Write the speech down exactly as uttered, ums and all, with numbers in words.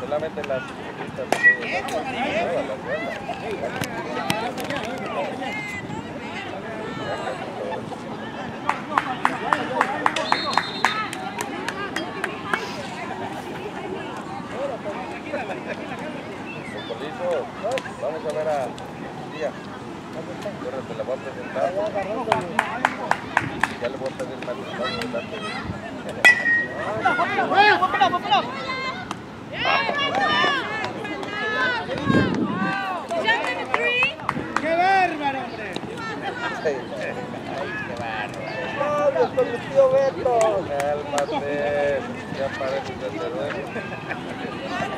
solamente las chiquitas. Vamos a ver a Tía. Ahora te la voy a presentar. Ya le voy a pedir más. ¡Qué bárbaro, hombre! ¡Ay, qué bárbaro! ¡No, con mi tío Beto! Cálmate, ya pareces de cerveza.